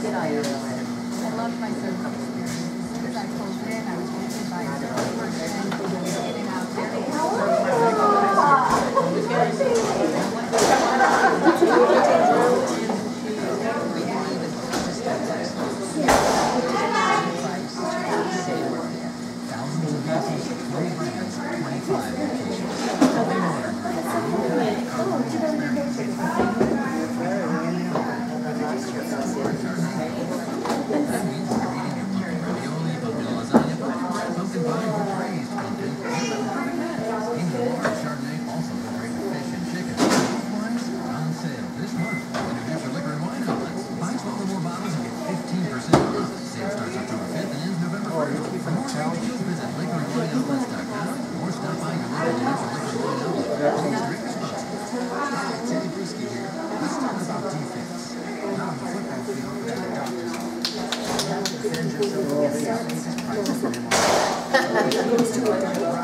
loved my surgery experience. As soon as I pulled in, I was treated by a surgery person, in and out Let's talk about defense.